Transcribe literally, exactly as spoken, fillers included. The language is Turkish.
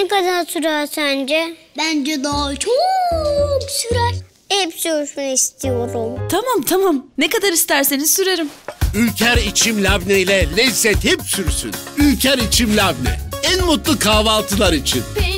Ne kadar sürer sence? Bence daha çok sürer. Hep sürsün istiyorum. Tamam tamam. Ne kadar isterseniz sürerim. Ülker içim labne ile lezzet hep sürsün. Ülker içim labne. En mutlu kahvaltılar için.